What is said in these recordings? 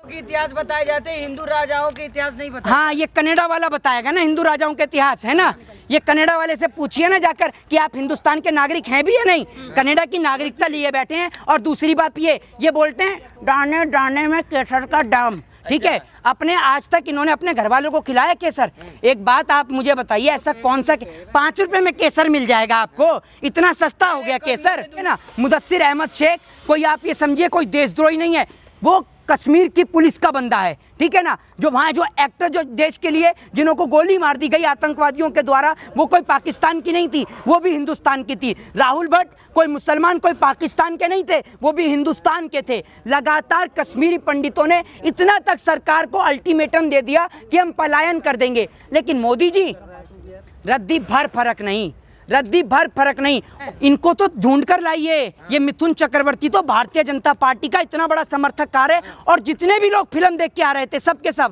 इतिहास बताए जाते हैं, हिंदू राजाओं के इतिहास नहीं बताया। हाँ, ये कनाडा वाला बताएगा ना हिंदू राजाओं के इतिहास, है ना। ये कनाडा वाले से पूछिए ना जाकर कि आप हिंदुस्तान के नागरिक हैं भी या नहीं। कनाडा की नागरिकता लिए बैठे हैं। और दूसरी बात ये बोलते हैं दाने दाने में केसर का दाम, ठीक है। अपने आज तक इन्होंने अपने घर वालों को खिलाया केसर? एक बात आप मुझे बताइए, ऐसा कौन सा 5 रुपए में केसर मिल जाएगा आपको? इतना सस्ता हो गया केसर, है ना। मुदस्सिर अहमद शेख कोई, आप ये समझिए, कोई देशद्रोही नहीं है। वो कश्मीर की पुलिस का बंदा है, ठीक है ना। जो वहाँ जो एक्टर जो देश के लिए जिन्हों को गोली मार दी गई आतंकवादियों के द्वारा, वो कोई पाकिस्तान की नहीं थी, वो भी हिंदुस्तान की थी। राहुल भट्ट कोई मुसलमान, कोई पाकिस्तान के नहीं थे, वो भी हिंदुस्तान के थे। लगातार कश्मीरी पंडितों ने इतना तक सरकार को अल्टीमेटम दे दिया कि हम पलायन कर देंगे। लेकिन मोदी जी रद्दी भर फर्क नहीं, रद्दी भर फर्क नहीं। इनको तो ढूंढ कर लाइए। ये मिथुन चक्रवर्ती तो भारतीय जनता पार्टी का इतना बड़ा समर्थक कार है, और जितने भी लोग फिल्म देख के आ रहे थे सब के सब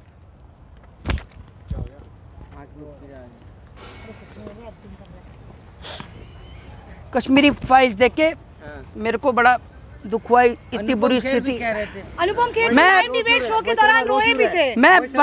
कश्मीरी फाइल्स देख के मेरे को बड़ा दुख हुआ। इतनी बुरी स्थिति। अनुपम खेर डिबेट शो के दौरान रोए भी थे।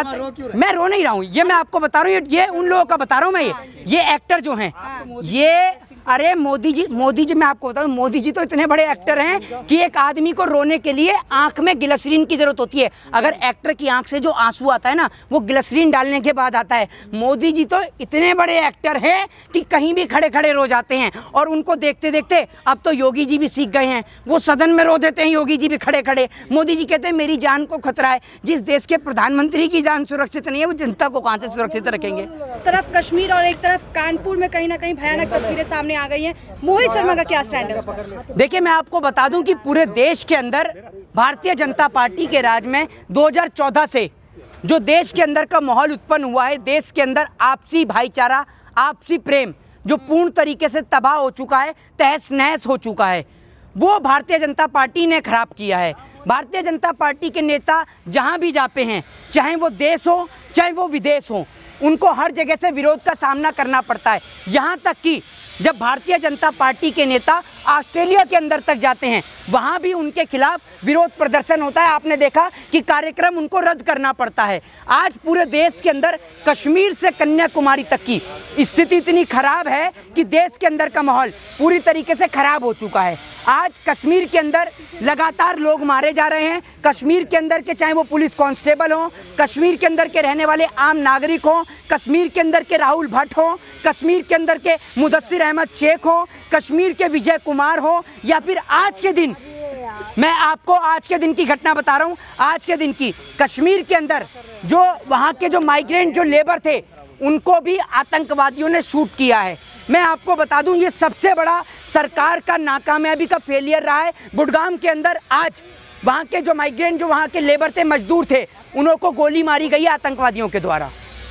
मैं रो नहीं रहा हूँ, ये मैं आपको बता रहा हूँ, ये उन लोगों का बता रहा हूँ मैं। ये एक्टर जो हैं, ये, अरे मोदी जी मैं आपको बताऊं, मोदी जी तो इतने बड़े एक्टर हैं कि एक आदमी को रोने के लिए आंख में ग्लिसरीन की जरूरत होती है। अगर एक्टर की आंख से जो आंसू आता है ना, वो ग्लिसरीन डालने के बाद आता है। मोदी जी तो इतने बड़े एक्टर हैं कि कहीं भी खड़े खड़े रो जाते हैं। और उनको देखते देखते अब तो योगी जी भी सीख गए हैं, वो सदन में रो देते हैं योगी जी भी खड़े खड़े। मोदी जी कहते हैं मेरी जान को खतरा है। जिस देश के प्रधानमंत्री की जान सुरक्षित नहीं है, वो जनता को कहाँ से सुरक्षित रखेंगे। तरफ कश्मीर और एक तरफ कानपुर में कहीं ना कहीं भयानक तस्वीरें सामने आ गई हैं। मोहित शर्मा का क्या स्टैंड है? देखिए, मैं आपको बता दूं कि पूरे देश के अंदर भारतीय जनता पार्टी के राज में 2014 से जो देश के अंदर का माहौल उत्पन्न हुआ है, देश के अंदर आपसी भाईचारा, आपसी प्रेम जो पूर्ण तरीके से तबाह हो चुका है, तहस नहस हो चुका है, वो भारतीय जनता पार्टी ने खराब किया है। भारतीय जनता पार्टी के नेता जहां भी जाते हैं, चाहे वो देश हो चाहे वो विदेश हो, उनको हर जगह से विरोध का सामना करना पड़ता है। यहाँ तक कि जब भारतीय जनता पार्टी के नेता ऑस्ट्रेलिया के अंदर तक जाते हैं, वहाँ भी उनके खिलाफ विरोध प्रदर्शन होता है। आपने देखा कि कार्यक्रम उनको रद्द करना पड़ता है। आज पूरे देश के अंदर कश्मीर से कन्याकुमारी तक की स्थिति इतनी खराब है कि देश के अंदर का माहौल पूरी तरीके से खराब हो चुका है। आज कश्मीर के अंदर लगातार लोग मारे जा रहे हैं। कश्मीर के अंदर के, चाहे वो पुलिस कांस्टेबल हों, कश्मीर के अंदर के रहने वाले आम नागरिक हों, कश्मीर के अंदर के राहुल भट्ट हों, कश्मीर के अंदर के मुदस्सिर अहमद शेख हों, कश्मीर के विजय कुमार हो, या फिर आज के दिन, मैं आपको आज के दिन की घटना बता रहा हूं, आज के दिन की, कश्मीर के अंदर जो वहां के जो माइग्रेंट जो लेबर थे, उनको भी आतंकवादियों ने शूट किया है। मैं आपको बता दूं, ये सबसे बड़ा सरकार का नाकामयाबी का फेलियर रहा है। गुड़गांव के अंदर आज वहां के जो माइग्रेंट, जो वहां के लेबर थे, मजदूर थे, उनको गोली मारी गई आतंकवादियों के द्वारा।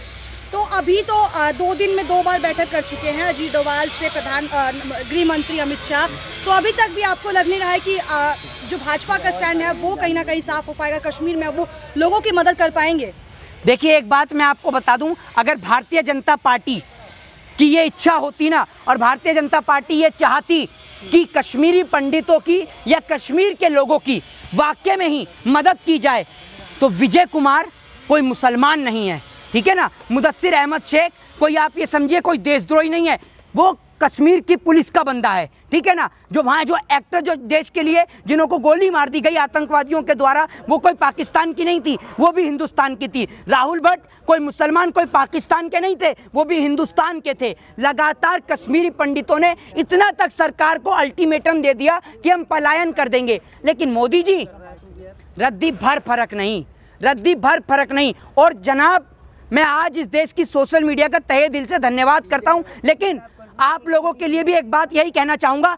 तो अभी तो 2 दिन में 2 बार बैठक कर चुके हैं अजीत डोभाल से गृह मंत्री अमित शाह। तो अभी तक भी आपको लग नहीं रहा है कि जो भाजपा का स्टैंड है वो कहीं ना कहीं साफ हो पाएगा, कश्मीर में वो लोगों की मदद कर पाएंगे? देखिए, एक बात मैं आपको बता दूं, अगर भारतीय जनता पार्टी की ये इच्छा होती ना, और भारतीय जनता पार्टी ये चाहती कि कश्मीरी पंडितों की या कश्मीर के लोगों की वाकई में ही मदद की जाए, तो विजय कुमार कोई मुसलमान नहीं है, ठीक है ना। मुदस्सिर अहमद शेख कोई, आप ये समझिए, कोई देशद्रोही नहीं है, वो कश्मीर की पुलिस का बंदा है, ठीक है ना। जो वहाँ जो एक्टर जो देश के लिए जिन्हों को गोली मार दी गई आतंकवादियों के द्वारा, वो कोई पाकिस्तान की नहीं थी, वो भी हिंदुस्तान की थी। राहुल भट्ट कोई मुसलमान, कोई पाकिस्तान के नहीं थे, वो भी हिंदुस्तान के थे। लगातार कश्मीरी पंडितों ने इतना तक सरकार को अल्टीमेटम दे दिया कि हम पलायन कर देंगे। लेकिन मोदी जी रद्दी भर फर्क नहीं, रद्दी भर फर्क नहीं। और जनाब, मैं आज इस देश की सोशल मीडिया का तहे दिल से धन्यवाद करता हूं, लेकिन आप लोगों के लिए भी एक बात यही कहना चाहूँगा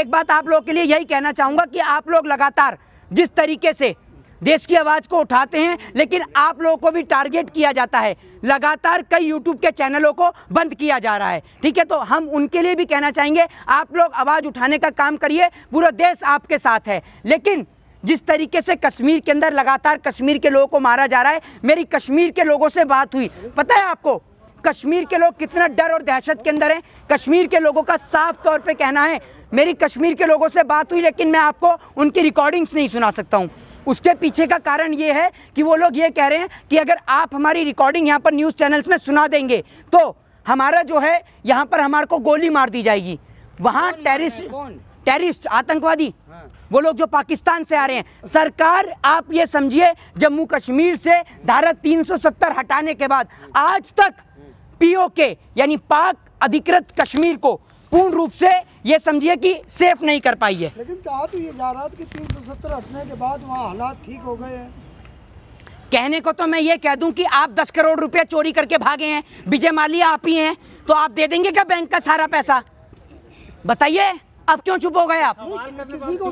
कि आप लोग लगातार जिस तरीके से देश की आवाज़ को उठाते हैं, लेकिन आप लोगों को भी टारगेट किया जाता है। लगातार कई यूट्यूब के चैनलों को बंद किया जा रहा है, ठीक है। तो हम उनके लिए भी कहना चाहेंगे, आप लोग आवाज़ उठाने का काम करिए, पूरा देश आपके साथ है। लेकिन जिस तरीके से कश्मीर के अंदर लगातार कश्मीर के लोगों को मारा जा रहा है, मेरी कश्मीर के लोगों से बात हुई, पता है आपको कश्मीर के लोग कितना डर और दहशत के अंदर हैं। कश्मीर के लोगों का साफ तौर पे कहना है, मेरी कश्मीर के लोगों से बात हुई, लेकिन मैं आपको उनकी रिकॉर्डिंग्स नहीं सुना सकता हूं। उसके पीछे का कारण ये है कि वो लोग ये कह रहे हैं कि अगर आप हमारी रिकॉर्डिंग यहाँ पर न्यूज़ चैनल्स में सुना देंगे तो हमारा जो है यहाँ पर हमारे को गोली मार दी जाएगी। वहाँ टेररिस्ट आतंकवादी वो लोग जो पाकिस्तान से आ रहे हैं। सरकार आप ये समझिए, जम्मू कश्मीर से धारा 370 हटाने के बाद आज तक पीओके यानी पाक अधिकृत कश्मीर को पूर्ण रूप से ये समझिए कि सेफ नहीं कर पाई है। लेकिन कहा तो ये जा रहा था कि 370 हटने के बाद वहाँ हालात ठीक हो गए हैं। कहने को तो मैं ये कह दूं कि आप 10 करोड़ रुपए चोरी करके भागे हैं, विजय माल्या आप ही हैं, तो आप दे देंगे क्या बैंक का सारा पैसा? बताइए, अब क्यों चुप हो गए आप? किसी को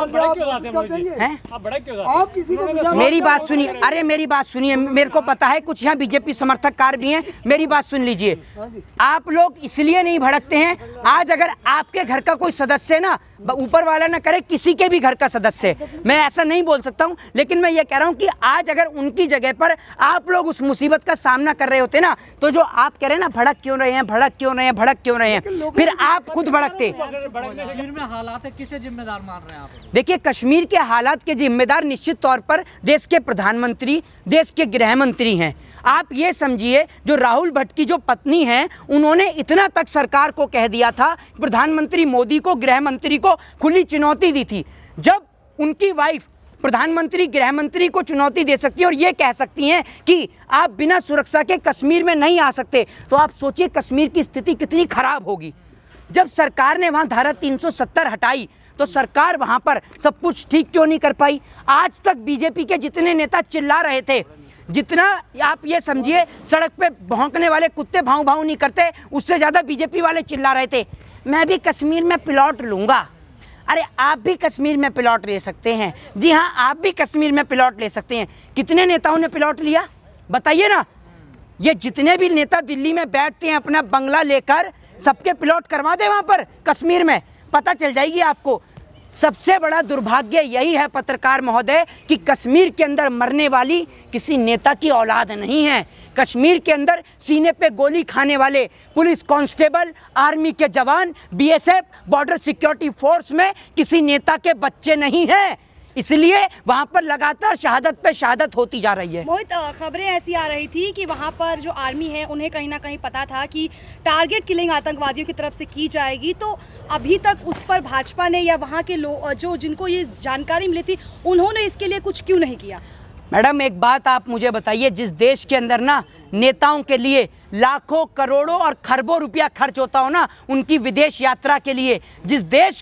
आप किसी को मेरी बात सुनिए, अरे मेरी बात सुनिए, मेरे को पता है कुछ यहाँ बीजेपी समर्थक कार भी हैं, मेरी बात सुन लीजिए। आप लोग इसलिए नहीं भड़कते हैं, आज अगर आपके घर का कोई सदस्य ना, ऊपर वाला ना करे किसी के भी घर का सदस्य, मैं ऐसा नहीं बोल सकता हूं, लेकिन मैं ये कह रहा हूं कि आज अगर उनकी जगह पर आप लोग उस मुसीबत का सामना कर रहे होते ना, तो जो आप कह रहे हैं ना भड़क क्यों रहे हैं, भड़क क्यों रहे हैं, भड़क क्यों रहे हैं, फिर आप खुद भड़कते। कश्मीर में हालात है, किसे जिम्मेदार मान रहे हैं आप? देखिए, कश्मीर के हालात के जिम्मेदार निश्चित तौर पर देश के प्रधानमंत्री, देश के गृह मंत्री हैं। आप ये समझिए, जो राहुल भट्ट की जो पत्नी हैं, उन्होंने इतना तक सरकार को कह दिया था, प्रधानमंत्री मोदी को, गृह मंत्री को खुली चुनौती दी थी। जब उनकी वाइफ प्रधानमंत्री गृह मंत्री को चुनौती दे सकती है और ये कह सकती हैं कि आप बिना सुरक्षा के कश्मीर में नहीं आ सकते, तो आप सोचिए कश्मीर की स्थिति कितनी खराब होगी। जब सरकार ने वहाँ धारा 370 हटाई तो सरकार वहाँ पर सब कुछ ठीक क्यों नहीं कर पाई? आज तक बीजेपी के जितने नेता चिल्ला रहे थे, जितना आप ये समझिए सड़क पे भौंकने वाले कुत्ते भाव भाव नहीं करते, उससे ज़्यादा बीजेपी वाले चिल्ला रहे थे मैं भी कश्मीर में प्लॉट लूँगा। अरे आप भी कश्मीर में प्लॉट ले सकते हैं, जी हाँ, आप भी कश्मीर में प्लॉट ले सकते हैं। कितने नेताओं ने प्लॉट लिया बताइए ना? ये जितने भी नेता दिल्ली में बैठते हैं अपना बंगला लेकर, सबके प्लॉट करवा दे वहाँ पर कश्मीर में, पता चल जाएगी आपको। सबसे बड़ा दुर्भाग्य यही है पत्रकार महोदय कि कश्मीर के अंदर मरने वाली किसी नेता की औलाद नहीं है। कश्मीर के अंदर सीने पे गोली खाने वाले पुलिस कांस्टेबल, आर्मी के जवान, बीएसएफ, बॉर्डर सिक्योरिटी फोर्स में किसी नेता के बच्चे नहीं हैं, इसलिए वहां पर लगातार शहादत पे शहादत होती जा रही है। मोहित, खबरें ऐसी आ रही थी कि वहां पर जो आर्मी है उन्हें कहीं ना कहीं पता था कि टारगेट किलिंग आतंकवादियों की तरफ से की जाएगी, तो अभी तक उस पर भाजपा ने या वहां के लोग जो जिनको ये जानकारी मिली थी उन्होंने इसके लिए कुछ क्यों नहीं किया? मैडम, एक बात आप मुझे बताइए, जिस देश के अंदर ना नेताओं के लिए लाखों करोड़ों और खरबों रुपया खर्च होता हो ना उनकी विदेश यात्रा के लिए, जिस देश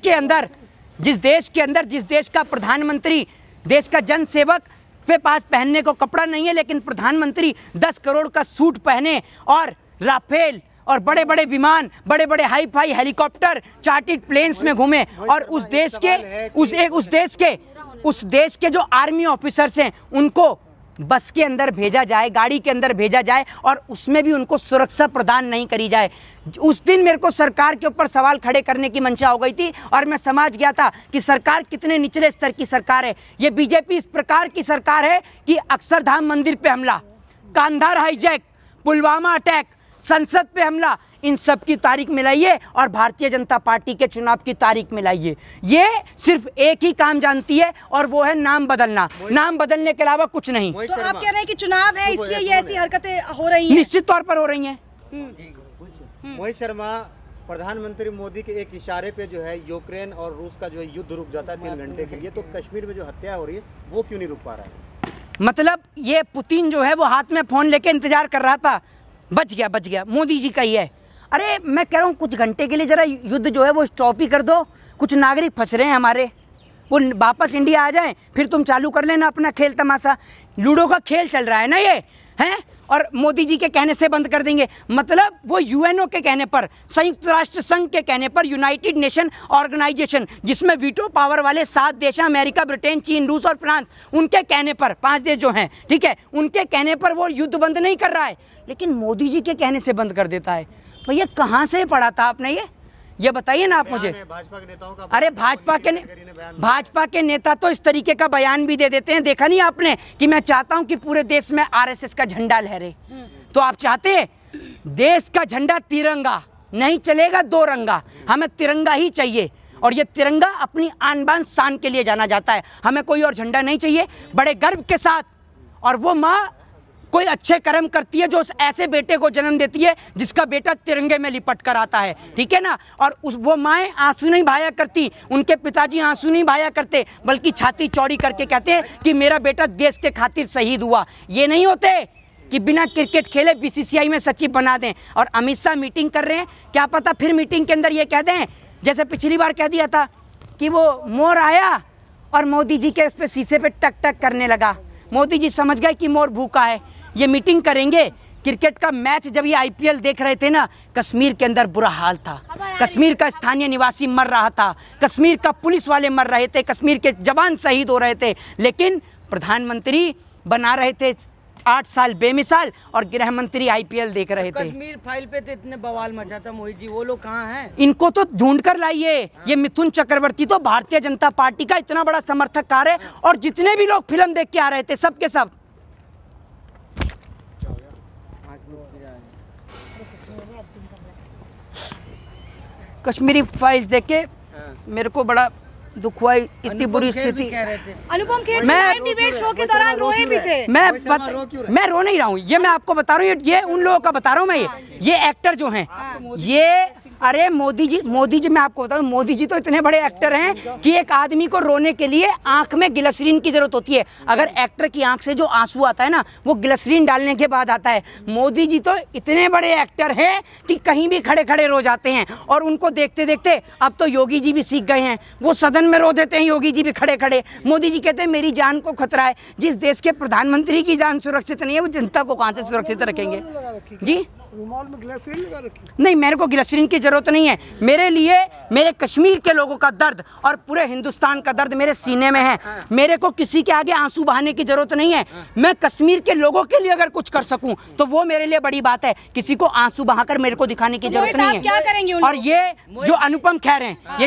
का प्रधानमंत्री, देश का जन सेवक के पास पहनने को कपड़ा नहीं है, लेकिन प्रधानमंत्री 10 करोड़ का सूट पहने और राफेल और बड़े बड़े विमान, बड़े बड़े hi fi helicopter, chartered planes में घूमे, और उस देश के जो आर्मी ऑफिसर्स हैं उनको बस के अंदर भेजा जाए, गाड़ी के अंदर भेजा जाए और उसमें भी उनको सुरक्षा प्रदान नहीं करी जाए। उस दिन मेरे को सरकार के ऊपर सवाल खड़े करने की मंशा हो गई थी और मैं समझ गया था कि सरकार कितने निचले स्तर की सरकार है। ये बीजेपी इस प्रकार की सरकार है कि अक्षरधाम मंदिर पे हमला, कांधार हाईजैक, पुलवामा अटैक, संसद पे हमला, इन सब की तारीख मिलाइए और भारतीय जनता पार्टी के चुनाव की तारीख मिलाइए। ये सिर्फ एक ही काम जानती है और वो है नाम बदलना, नाम बदलने के अलावा कुछ नहीं। तो आप कह रहे हैं कि चुनाव है इसलिए ये ऐसी हरकतें हो रही हैं? निश्चित तौर पर हो रही हैं। मोहित शर्मा, प्रधानमंत्री मोदी के एक इशारे पे जो है यूक्रेन और रूस का जो है युद्ध रुक जाता है 3 घंटे के लिए, तो कश्मीर में जो हत्या हो रही है वो क्यों नहीं रुक पा रहा है? मतलब ये पुतिन जो है वो हाथ में फोन लेके इंतजार कर रहा था, बच गया, मोदी जी का ही है। अरे मैं कह रहा हूँ कुछ घंटे के लिए जरा युद्ध जो है वो स्टॉप ही कर दो, कुछ नागरिक फंस रहे हैं हमारे, वो वापस इंडिया आ जाएं, फिर तुम चालू कर लेना अपना खेल तमाशा। लूडो का खेल चल रहा है ना ये, हैं? और मोदी जी के कहने से बंद कर देंगे, मतलब वो यूएनओ के कहने पर, संयुक्त राष्ट्र संघ के कहने पर, यूनाइटेड नेशन ऑर्गेनाइजेशन जिसमें वीटो पावर वाले 7 देश हैं, अमेरिका, ब्रिटेन, चीन, रूस और फ्रांस, उनके कहने पर 5 देश जो हैं, ठीक है, उनके कहने पर वो युद्ध बंद नहीं कर रहा है, लेकिन मोदी जी के कहने से बंद कर देता है। भैया कहाँ से पढ़ा था आपने ये बताइए ना आप मुझे। भाजपा के नेताओं का, अरे भाजपा के नेता तो इस तरीके का बयान भी दे देते हैं, देखा नहीं आपने कि मैं चाहता हूं कि पूरे देश में आरएसएस का झंडा लहरे। तो आप चाहते हैं देश का झंडा तिरंगा नहीं चलेगा, 2 रंगा, हमें तिरंगा ही चाहिए। और ये तिरंगा अपनी आन बान शान के लिए जाना जाता है। हमें कोई और झंडा नहीं चाहिए, बड़े गर्व के साथ। और वो माँ कोई अच्छे कर्म करती है जो उस ऐसे बेटे को जन्म देती है जिसका बेटा तिरंगे में लिपट कर आता है, ठीक है ना। और वो माएँ आंसू नहीं बहाया करती, उनके पिताजी आंसू नहीं बहाया करते, बल्कि छाती चौड़ी करके कहते हैं कि मेरा बेटा देश के खातिर शहीद हुआ। ये नहीं होते कि बिना क्रिकेट खेले बीसीसीआई में सचिव बना दें। और अमित शाह मीटिंग कर रहे हैं, क्या पता फिर मीटिंग के अंदर ये कह दें जैसे पिछली बार कह दिया था कि वो मोर आया और मोदी जी के उस पर शीशे पे टक टक करने लगा। मोदी जी समझ गए कि मोर भूखा है। ये मीटिंग करेंगे। क्रिकेट का मैच जब ये आईपीएल देख रहे थे ना, कश्मीर के अंदर बुरा हाल था। कश्मीर का स्थानीय निवासी मर रहा था, कश्मीर का पुलिस वाले मर रहे थे, कश्मीर के जवान शहीद हो रहे थे, लेकिन प्रधानमंत्री बना रहे थे 8 साल बेमिसाल और गृह मंत्री आईपीएल देख रहे थे। कश्मीर फाइल पे तो इतने बवाल मचा था मोहित जी, वो लोग कहाँ हैं? इनको तो ढूंढ कर लाइए। ये मिथुन चक्रवर्ती तो भारतीय जनता पार्टी का इतना बड़ा समर्थककार है, और जितने भी लोग फिल्म देख के आ रहे थे सब के सब कश्मीरी फाइल्स देख के मेरे को बड़ा दुख हुआ। इतनी बुरी स्थिति। Anupam Kher live debate show के दौरान रोए भी थे। मैं रो नहीं रहा हूँ, ये मैं आपको बता रहा हूँ, ये उन लोगों का बता रहा हूँ मैं। ये एक्टर जो हैं, ये अरे मोदी जी मैं आपको बताऊं, मोदी जी तो इतने बड़े एक्टर हैं कि एक आदमी को रोने के लिए आंख में ग्लिसरीन की जरूरत होती है। अगर एक्टर की आंख से जो आंसू आता है ना, वो ग्लिसरीन डालने के बाद आता है। मोदी जी तो इतने बड़े एक्टर हैं कि कहीं भी खड़े खड़े रो जाते हैं। और उनको देखते देखते अब तो योगी जी भी सीख गए हैं, वो सदन में रो देते हैं योगी जी भी खड़े खड़े। मोदी जी कहते हैं मेरी जान को खतरा है। जिस देश के प्रधानमंत्री की जान सुरक्षित नहीं है, वो जनता को कहाँ से सुरक्षित रखेंगे जी? रुमाल में ग्लिसरीन लगा रखी? नहीं, मेरे को ग्लिसरीन की जरूरत नहीं है। मेरे लिए मेरे कश्मीर के लोगों का दर्द और पूरे हिंदुस्तान का दर्द मेरे सीने में है। मेरे को किसी के आगे आंसू बहाने की जरूरत नहीं है। मैं कश्मीर के लोगों के लिए अगर कुछ कर सकूं तो वो मेरे लिए बड़ी बात है। किसी को आंसू बहाकर मेरे को दिखाने की जरूरत नहीं है। क्या करेंगे? और ये जो अनुपम खेर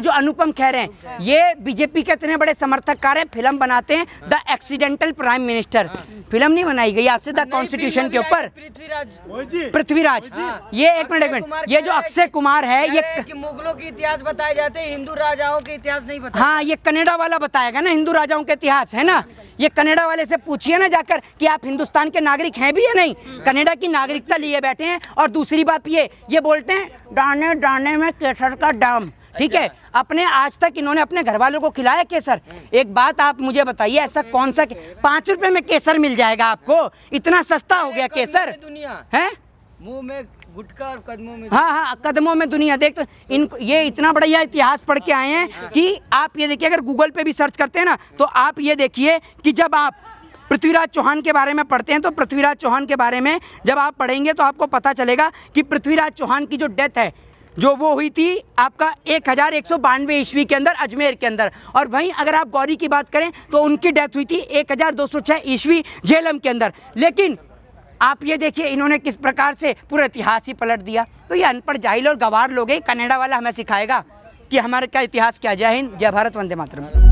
हैं, ये बीजेपी के इतने बड़े समर्थककार हैं, फिल्म बनाते हैं the accidental prime minister. Film नहीं बनाई गई आपसे द कॉन्स्टिट्यूशन के ऊपर। पृथ्वीराज, ये एक मिनट, ये जो अक्षय कुमार है, ये कि मुगलों के इतिहास बताए जाते हैं, हिंदू राजाओं के इतिहास नहीं बताए। हाँ, ये कनाडा वाला बताएगा ना हिंदू राजाओं के इतिहास, है ना। ये कनाडा वाले से पूछिए ना जाकर कि आप हिंदुस्तान के नागरिक हैं भी या नहीं। कनाडा की नागरिकता लिए बैठे हैं। और दूसरी बात ये बोलते हैं दाने दाने में केसर का दाम, ठीक है। अपने आज तक इन्होंने अपने घर वालों को खिलाया केसर? एक बात आप मुझे बताइए, ऐसा कौन सा 5 रुपए में केसर मिल जाएगा आपको? इतना सस्ता हो गया केसर, दुनिया है। मुंह में गुटखा और कदमों में, हाँ, कदमों में दुनिया। देख तो इनको ये इतना बढ़िया इतिहास पढ़ के आए हैं कि आप ये देखिए, अगर गूगल पे भी सर्च करते हैं ना, तो आप ये देखिए कि जब आप पृथ्वीराज चौहान के बारे में पढ़ते हैं, तो पृथ्वीराज चौहान के बारे में जब आप पढ़ेंगे तो आपको पता चलेगा कि पृथ्वीराज चौहान की जो डेथ है, जो वो हुई थी आपका 1192 ईस्वी के अंदर अजमेर के अंदर। और वहीं अगर आप गौरी की बात करें तो उनकी डेथ हुई थी 1206 ईस्वी झेलम के अंदर। लेकिन आप ये देखिए इन्होंने किस प्रकार से पूरा इतिहास ही पलट दिया। तो ये अनपढ़ जाहिल और गवार लोग हैं। कनाडा वाला हमें सिखाएगा कि हमारे का इतिहास क्या। जय हिंद, जय भारत, वंदे मातरम।